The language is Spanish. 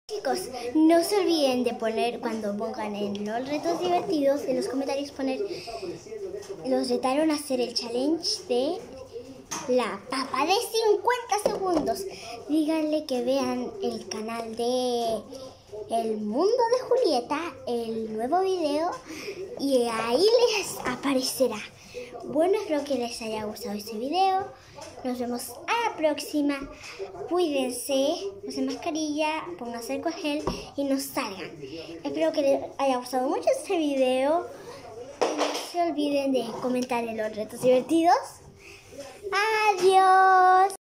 Chicos, no se olviden de poner, cuando pongan en los retos divertidos, en los comentarios poner, los retaron a hacer el challenge de la papa de 50 segundos. Díganle que vean el canal de El Mundo de Julieta, el nuevo video, y ahí les aparecerá. Bueno, espero que les haya gustado este video. Nos vemos a la próxima. Cuídense, usen mascarilla, pónganse alcohol gel y no salgan. Espero que les haya gustado mucho este video. No se olviden de comentar en los retos divertidos. Adiós.